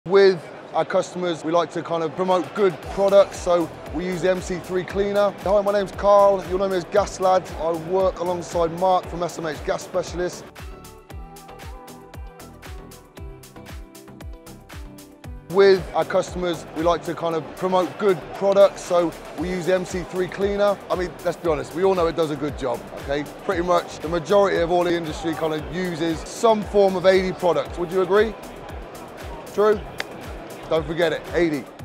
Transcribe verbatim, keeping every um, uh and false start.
With our customers, we like to kind of promote good products, so we use the M C three cleaner. Hi, my name's Carl, you'll know me as Gasladd. I work alongside Mark from S M H Gas Specialists. With our customers, we like to kind of promote good products, so we use the M C three cleaner. I mean, let's be honest, we all know it does a good job, okay? Pretty much the majority of all the industry kind of uses some form of A D E Y product. Would you agree? True? Don't forget it, A D E Y.